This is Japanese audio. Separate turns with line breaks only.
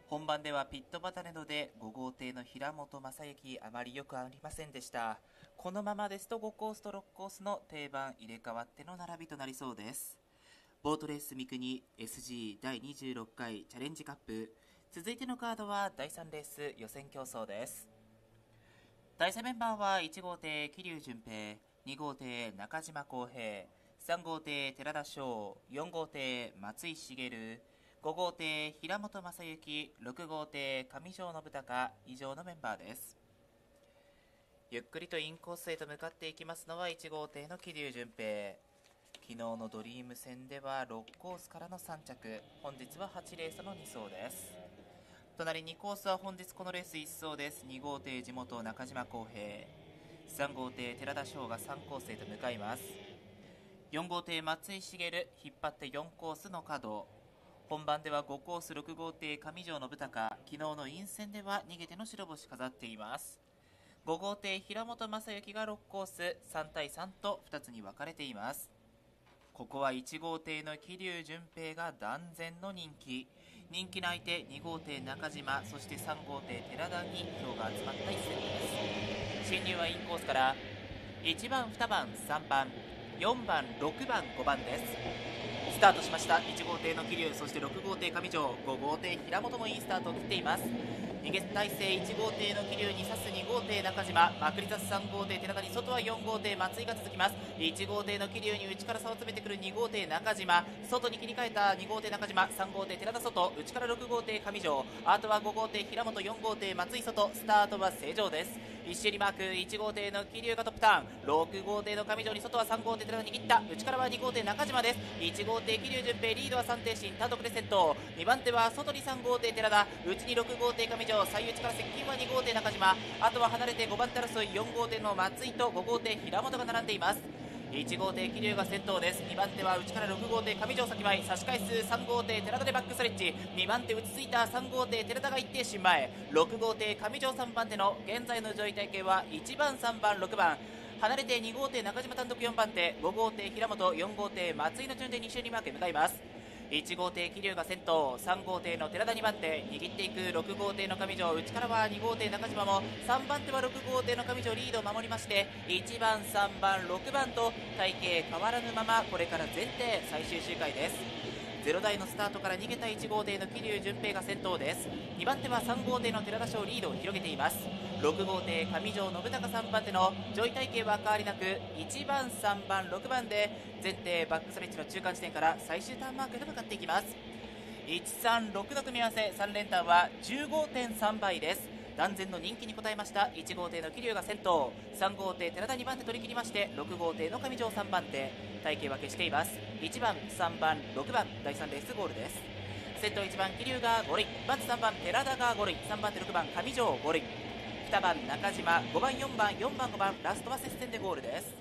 本番ではピットバタネドで5号艇の平本正幸あまりよくありませんでした。このままですと5コースと6コースの定番入れ替わっての並びとなりそうです。ボートレース三国 SG 第26回チャレンジカップ、続いてのカードは第3レース予選競争です。対戦メンバーは1号艇桐生順平、2号艇中島浩平、3号艇寺田翔、4号艇松井茂、5号艇平本正幸、6号艇上条信孝、以上のメンバーです。ゆっくりとインコースへと向かっていきますのは1号艇の桐生順平。昨日のドリーム戦では6コースからの3着、本日は8レースの2走です。隣2コースは本日このレース1走です。2号艇地元中島浩平、3号艇寺田翔が3コースへと向かいます。4号艇松井茂、引っ張って4コースの角。本番では5コース6号艇上条信孝、昨日の陰戦では逃げての白星飾っています。5号艇平本正幸が6コース3対3と2つに分かれています。ここは1号艇の桐生順平が断然の人気の相手2号艇中島、そして3号艇寺田に票が集まった一戦です。進入はインコースから1番2番3番4番6番5番です。スタートしました。1号艇の桐生、そして6号艇上条、5号艇平本もいいスタートを切っています。逃げ体勢1号艇の桐生に刺す2号艇中島、まくり立つ3号艇寺田に外は4号艇松井が続きます。1号艇の桐生に内から差を詰めてくる2号艇中島、外に切り替えた2号艇中島、3号艇寺田外、内から6号艇上条、あとは5号艇平本、4号艇松井外、スタートは正常です。一周にマーク、1号艇の桐生がトップターン、6号艇の上条に外は3号艇寺田握った、内からは2号艇中島です。1号艇桐生順平リードは3艇進、単独で先頭。2番手は外に3号艇寺田、内に6号艇上条、最内から接近は2号艇中島、あとは離れて5番手争い4号艇の松井と5号艇平本が並んでいます。1号艇桐生が先頭です。2番手は内から6号艇上条先前、差し返す3号艇寺田でバックストレッチ、2番手落ち着いた3号艇寺田が1艇進前、6号艇上条3番手の現在の上位体系は1番3番6番、離れて2号艇中島単独4番手、5号艇平本、4号艇松井の順で2周にマークへ向かいます。1号艇桐生が先頭、3号艇の寺田2番手、握っていく6号艇の上条、内からは2号艇中島も、3番手は6号艇の上条リードを守りまして、1番3番6番と体系変わらぬまま、これから全艇最終周回です。0台のスタートから逃げた1号艇の桐生順平が先頭です。2番手は3号艇の寺田翔リードを広げています。6号艇上条信孝3番手の上位体系は変わりなく、1番3番6番で前艇バックストレッチの中間地点から最終ターンマークへと向かっていきます。136の組み合わせ3連単は 15.3 倍です。断然の人気に応えました。1号艇の桐生が先頭、3号艇寺田2番手取り切りまして、6号艇の上条3番手、体系分けしています。1番3番6番第3レースゴールです。先頭1番桐生が5塁、まず3番寺田が5塁、3番手6番上条5塁、2番中島、5番4番4番5番、ラストは接戦でゴールです。